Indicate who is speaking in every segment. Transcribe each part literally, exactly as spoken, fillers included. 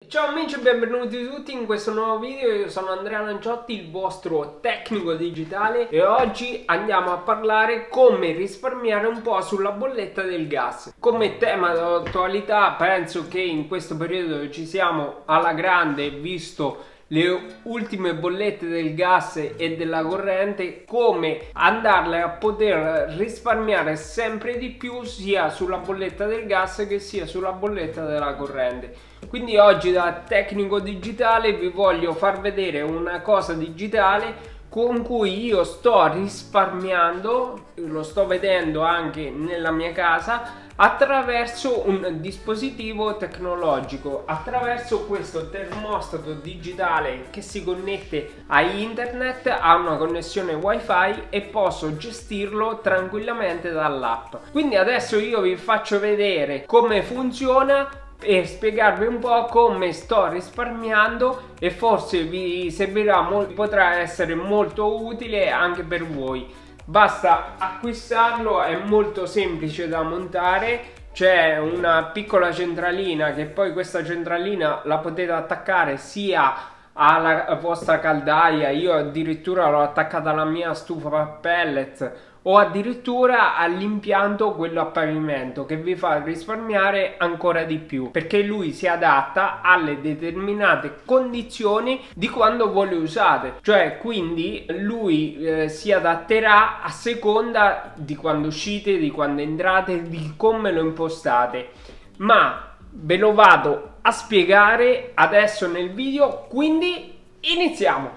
Speaker 1: Ciao amici e benvenuti tutti in questo nuovo video. Io sono Andrea Lanciotti, il vostro tecnico digitale, e oggi andiamo a parlare come risparmiare un po' sulla bolletta del gas. Come tema d'attualità penso che in questo periodo ci siamo alla grande, visto le ultime bollette del gas e della corrente, come andarle a poter risparmiare sempre di più sia sulla bolletta del gas che sia sulla bolletta della corrente. Quindi oggi da tecnico digitale vi voglio far vedere una cosa digitale con cui io sto risparmiando, lo sto vedendo anche nella mia casa, attraverso un dispositivo tecnologico, attraverso questo termostato digitale che si connette a internet, ha una connessione wifi e posso gestirlo tranquillamente dall'app. Quindi adesso io vi faccio vedere come funziona e spiegarvi un po' come sto risparmiando, e forse vi servirà, potrà essere molto utile anche per voi. Basta acquistarlo, è molto semplice da montare, c'è una piccola centralina che poi questa centralina la potete attaccare sia alla vostra caldaia, io addirittura l'ho attaccata alla mia stufa a pellet, o addirittura all'impianto quello a pavimento, che vi fa risparmiare ancora di più, perché lui si adatta alle determinate condizioni di quando voi lo usate, cioè quindi lui eh, si adatterà a seconda di quando uscite, di quando entrate, di come lo impostate. Ma ve lo vado a spiegare adesso nel video, quindi iniziamo!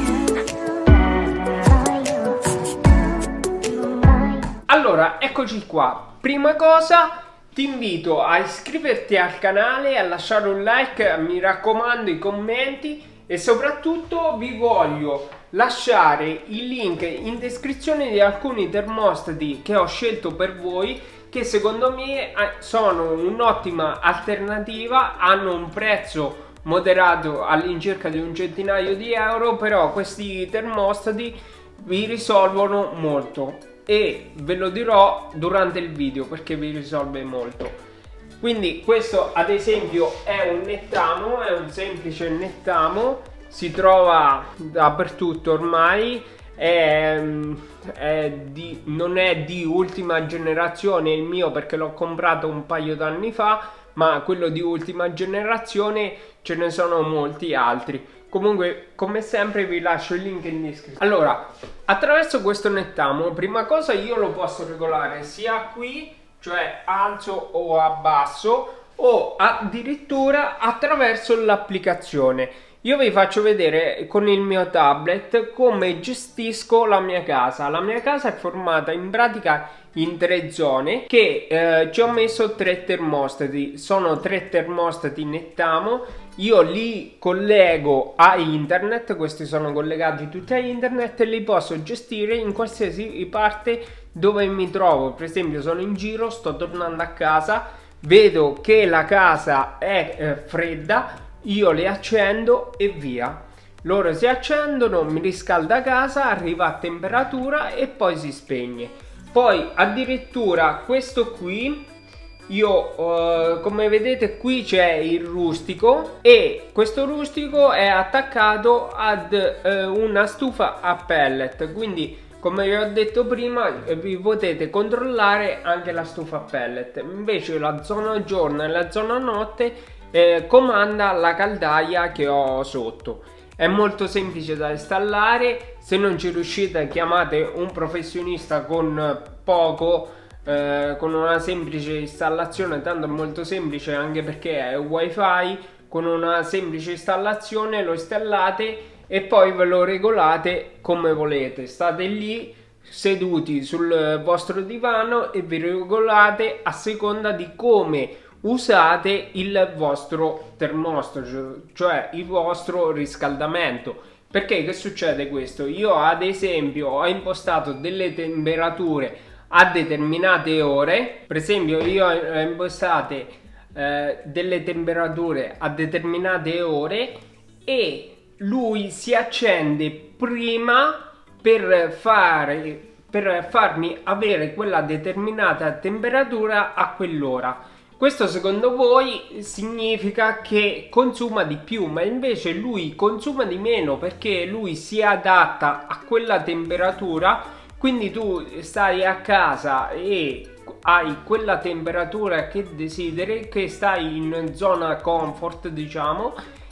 Speaker 1: Allora, eccoci qua. Prima cosa ti invito a iscriverti al canale, a lasciare un like, mi raccomando i commenti, e soprattutto vi voglio lasciare il link in descrizione di alcuni termostati che ho scelto per voi, che secondo me sono un'ottima alternativa, hanno un prezzo moderato all'incirca di un centinaio di euro, però questi termostati vi risolvono molto e ve lo dirò durante il video perché vi risolve molto. Quindi questo ad esempio è un nettamo, è un semplice nettamo, si trova dappertutto ormai, è, è di, non è di ultima generazione il mio perché l'ho comprato un paio d'anni fa, ma quello di ultima generazione ce ne sono molti altri. Comunque, come sempre, vi lascio il link in descrizione. Allora, attraverso questo nettamo, prima cosa io lo posso regolare sia qui, cioè alzo o abbasso, o addirittura attraverso l'applicazione. Io vi faccio vedere con il mio tablet come gestisco la mia casa. La mia casa è formata in pratica in tre zone, che eh, ci ho messo tre termostati. Sono tre termostati nettamo, io li collego a internet, questi sono collegati tutti a internet e li posso gestire in qualsiasi parte dove mi trovo. Per esempio sono in giro, sto tornando a casa, vedo che la casa è eh, fredda, io le accendo e via. Loro si accendono, mi riscalda casa, arriva a temperatura e poi si spegne. Poi addirittura questo qui, io uh, come vedete qui c'è il rustico, e questo rustico è attaccato ad uh, una stufa a pellet, quindi come vi ho detto prima vi potete controllare anche la stufa a pellet. Invece la zona giorno e la zona notte eh, comanda la caldaia che ho sotto. È molto semplice da installare, se non ci riuscite chiamate un professionista con poco, eh, con una semplice installazione, tanto è molto semplice anche perché è wifi, con una semplice installazione lo installate e poi ve lo regolate come volete, state lì seduti sul vostro divano e vi regolate a seconda di come usate il vostro termostato, cioè il vostro riscaldamento. Perché che succede questo? Io ad esempio ho impostato delle temperature a determinate ore, per esempio io ho impostate eh, delle temperature a determinate ore e lui si accende prima per fare per farmi avere quella determinata temperatura a quell'ora. Questo secondo voi significa che consuma di più, ma invece lui consuma di meno perché lui si adatta a quella temperatura. Quindi tu stai a casa e hai quella temperatura che desideri, che stai in zona comfort, diciamo,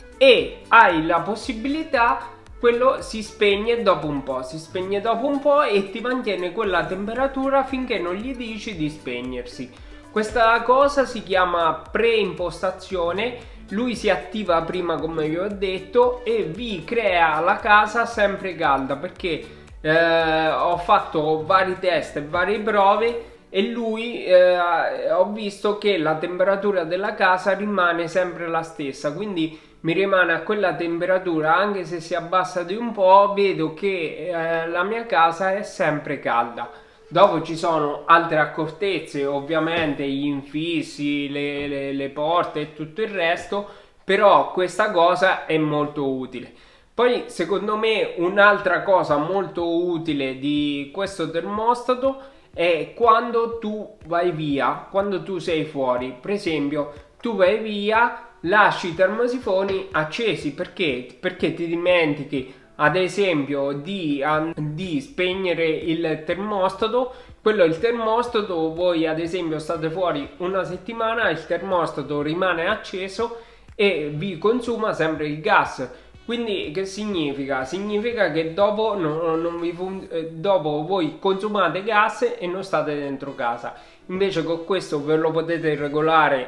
Speaker 1: e hai la possibilità, quello si spegne dopo un po', si spegne dopo un po' e ti mantiene quella temperatura finché non gli dici di spegnersi. Questa cosa si chiama preimpostazione, lui si attiva prima come vi ho detto e vi crea la casa sempre calda perché eh, ho fatto vari test e varie prove e lui eh, ho visto che la temperatura della casa rimane sempre la stessa, quindi mi rimane a quella temperatura anche se si abbassa di un po', vedo che eh, la mia casa è sempre calda. Dopo ci sono altre accortezze, ovviamente gli infissi, le, le, le porte e tutto il resto, però questa cosa è molto utile. Poi secondo me un'altra cosa molto utile di questo termostato è quando tu vai via, quando tu sei fuori. Per esempio tu vai via, lasci i termosifoni accesi perché? Perché ti dimentichi ad esempio di, di spegnere il termostato. Quello è il termostato, voi ad esempio state fuori una settimana, il termostato rimane acceso e vi consuma sempre il gas. Quindi che significa? Significa che dopo, non, non vi eh, dopo voi consumate gas e non state dentro casa. Invece con questo ve lo potete regolare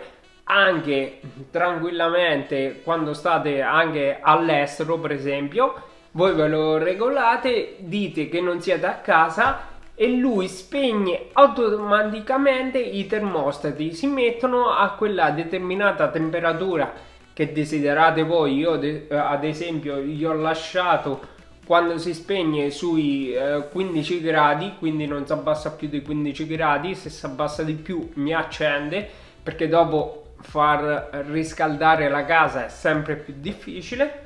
Speaker 1: anche tranquillamente quando state anche all'estero, per esempio. Voi ve lo regolate, dite che non siete a casa e lui spegne automaticamente i termostati, si mettono a quella determinata temperatura che desiderate voi. Io ad esempio gli ho lasciato quando si spegne sui eh, quindici gradi, quindi non si abbassa più di quindici gradi, se si abbassa di più mi accende perché dopo far riscaldare la casa è sempre più difficile.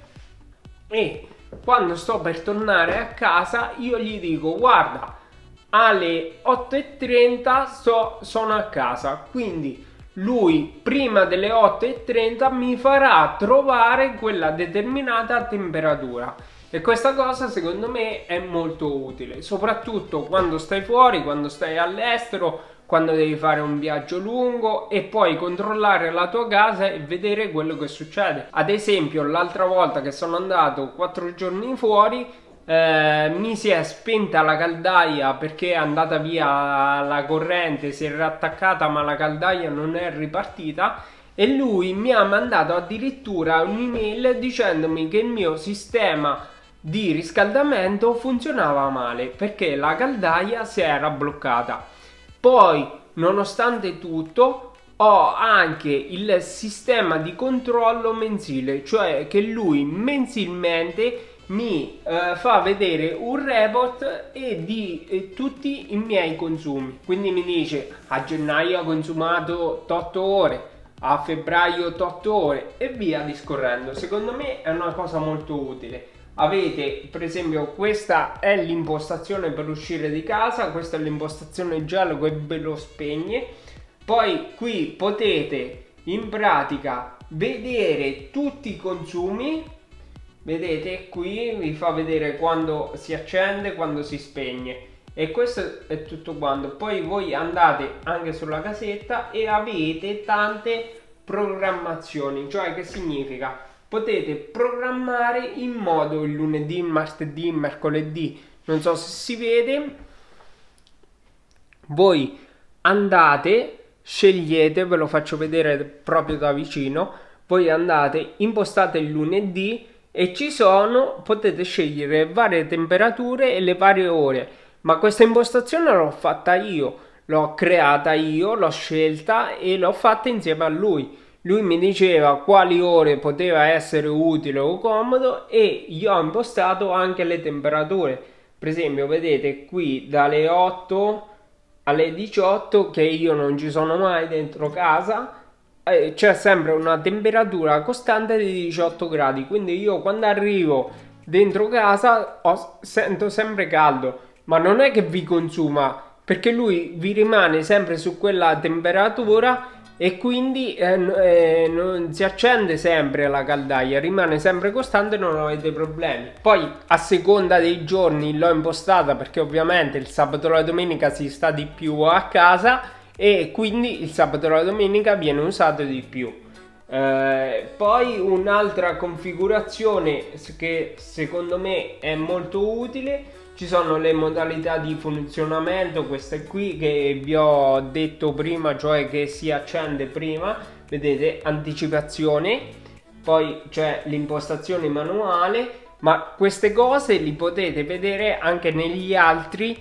Speaker 1: E quando sto per tornare a casa io gli dico: guarda, alle otto e trenta so, sono a casa, quindi lui prima delle otto e trenta mi farà trovare quella determinata temperatura. E questa cosa secondo me è molto utile, soprattutto quando stai fuori, quando stai all'estero, quando devi fare un viaggio lungo e poi controllare la tua casa e vedere quello che succede. Ad esempio l'altra volta che sono andato quattro giorni fuori, eh, mi si è spenta la caldaia perché è andata via la corrente, si è rattaccata ma la caldaia non è ripartita e lui mi ha mandato addirittura un'email dicendomi che il mio sistema di riscaldamento funzionava male perché la caldaia si era bloccata. Poi, nonostante tutto, ho anche il sistema di controllo mensile, cioè che lui mensilmente mi eh, fa vedere un report e di eh, tutti i miei consumi. Quindi mi dice: a gennaio ho consumato otto ore, a febbraio otto ore e via discorrendo. Secondo me è una cosa molto utile. Avete per esempio, questa è l'impostazione per uscire di casa, questa è l'impostazione giallo che ve lo spegne. Poi qui potete in pratica vedere tutti i consumi, vedete qui vi fa vedere quando si accende, quando si spegne e questo è tutto quanto. Poi voi andate anche sulla casetta e avete tante programmazioni, cioè che significa? Potete programmare in modo il lunedì, il martedì, il mercoledì, non so se si vede, voi andate, scegliete, ve lo faccio vedere proprio da vicino, voi andate, impostate il lunedì e ci sono, potete scegliere varie temperature e le varie ore, ma questa impostazione l'ho fatta io, l'ho creata io, l'ho scelta e l'ho fatta insieme a lui. Lui mi diceva quali ore poteva essere utile o comodo e gli ho impostato anche le temperature. Per esempio vedete qui dalle otto alle diciotto, che io non ci sono mai dentro casa, eh, c'è sempre una temperatura costante di diciotto gradi, quindi io quando arrivo dentro casa ho, sento sempre caldo, ma non è che vi consuma, perché lui vi rimane sempre su quella temperatura e quindi eh, eh, non si accende sempre la caldaia, rimane sempre costante e non avete problemi. Poi a seconda dei giorni l'ho impostata, perché ovviamente il sabato e la domenica si sta di più a casa e quindi il sabato e la domenica viene usato di più. Eh, poi un'altra configurazione che secondo me è molto utile, ci sono le modalità di funzionamento, queste qui che vi ho detto prima, cioè che si accende prima, vedete, anticipazione, poi c'è l'impostazione manuale, ma queste cose li potete vedere anche negli altri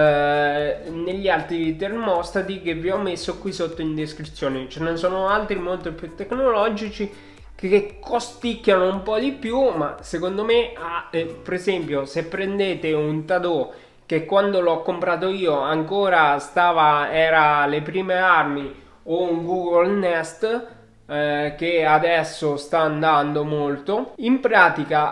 Speaker 1: eh, negli altri termostati che vi ho messo qui sotto in descrizione. Ce ne sono altri molto più tecnologici che costicchiano un po' di più, ma secondo me, ah, eh, per esempio, se prendete un Tadò che quando l'ho comprato io ancora stava, era alle prime armi, o un Google Nest eh, che adesso sta andando molto, in pratica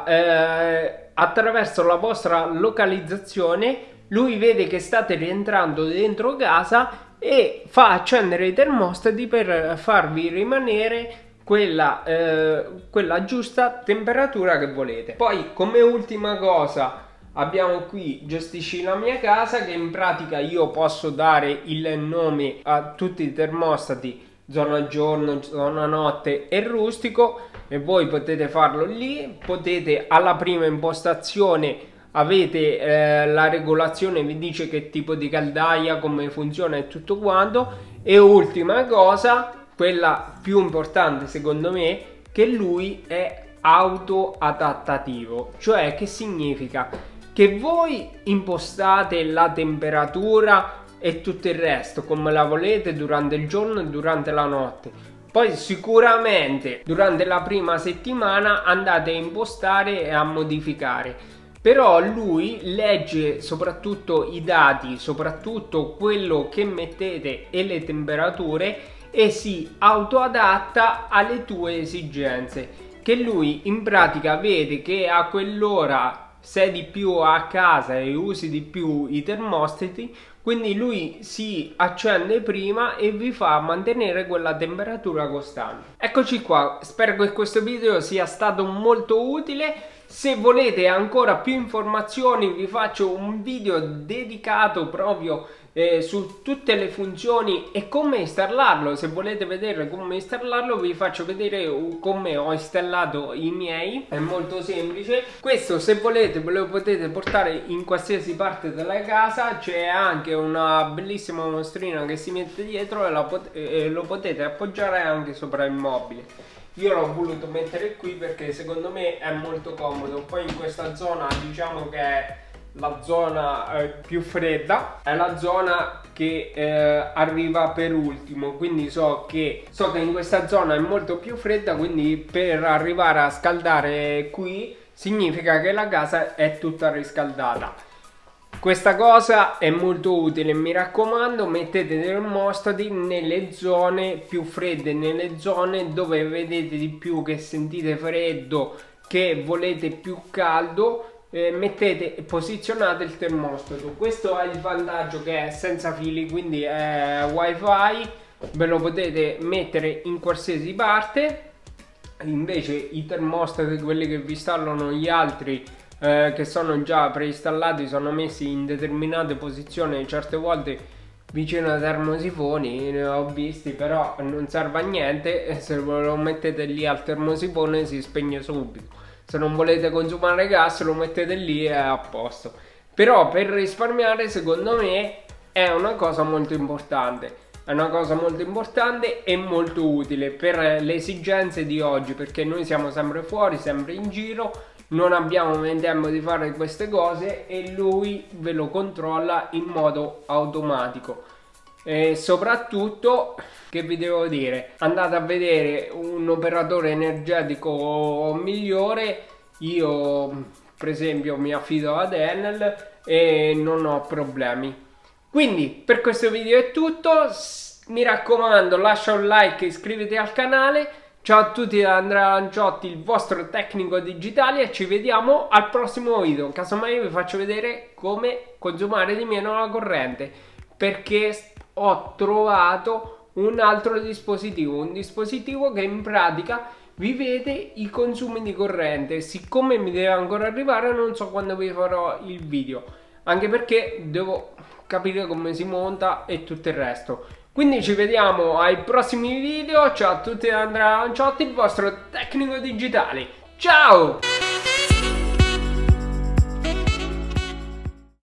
Speaker 1: eh, attraverso la vostra localizzazione lui vede che state rientrando dentro casa e fa accendere i termostati per farvi rimanere Quella, eh, quella giusta temperatura che volete. Poi come ultima cosa abbiamo qui gestisci la mia casa, che in pratica io posso dare il nome a tutti i termostati, zona giorno, zona notte e rustico, e voi potete farlo lì. Potete alla prima impostazione avete eh, la regolazione, vi dice che tipo di caldaia, come funziona e tutto quanto. E ultima cosa, quella più importante secondo me, che lui è auto adattativo. Cioè, che significa che voi impostate la temperatura e tutto il resto come la volete durante il giorno e durante la notte. Poi sicuramente durante la prima settimana andate a impostare e a modificare, però lui legge soprattutto i dati, soprattutto quello che mettete e le temperature, e si autoadatta alle tue esigenze, che lui in pratica vede che a quell'ora sei di più a casa e usi di più i termostati, quindi lui si accende prima e vi fa mantenere quella temperatura costante. Eccoci qua, spero che questo video sia stato molto utile. Se volete ancora più informazioni vi faccio un video dedicato proprio eh, su tutte le funzioni e come installarlo. Se volete vedere come installarlo vi faccio vedere come ho installato i miei, è molto semplice. Questo, se volete, ve lo potete portare in qualsiasi parte della casa. C'è anche una bellissima mostrina che si mette dietro e, la pot e lo potete appoggiare anche sopra il mobile. Io l'ho voluto mettere qui perché secondo me è molto comodo. Poi in questa zona, diciamo che è la zona eh, più fredda, è la zona che eh, arriva per ultimo, quindi so che, so che in questa zona è molto più fredda, quindi per arrivare a scaldare qui significa che la casa è tutta riscaldata. Questa cosa è molto utile, mi raccomando, mettete dei termostati nelle zone più fredde, nelle zone dove vedete di più che sentite freddo, che volete più caldo, eh, mettete e posizionate il termostato. Questo è il vantaggio che è senza fili, quindi è wifi, ve lo potete mettere in qualsiasi parte. Invece i termostati, quelli che vi installano gli altri, Eh, che sono già preinstallati, sono messi in determinate posizioni, certe volte vicino ai termosifoni, ne ho visti, però non serve a niente. Se lo mettete lì al termosifone si spegne subito. Se non volete consumare gas lo mettete lì e è a posto. Però per risparmiare secondo me è una cosa molto importante. È una cosa molto importante e molto utile per le esigenze di oggi, perché noi siamo sempre fuori, sempre in giro, non abbiamo mai tempo di fare queste cose e lui ve lo controlla in modo automatico. E soprattutto, che vi devo dire, andate a vedere un operatore energetico migliore. Io per esempio mi affido ad Enel e non ho problemi. Quindi per questo video è tutto, mi raccomando lascia un like e iscriviti al canale. Ciao a tutti da Andrea Lanciotti, il vostro tecnico digitale, e ci vediamo al prossimo video. Casomai vi faccio vedere come consumare di meno la corrente, perché ho trovato un altro dispositivo, un dispositivo che in pratica vi vede i consumi di corrente. Siccome mi deve ancora arrivare, non so quando vi farò il video, anche perché devo capire come si monta e tutto il resto. Quindi ci vediamo ai prossimi video. Ciao a tutti da Andrea Lanciotti, il vostro tecnico digitale. Ciao!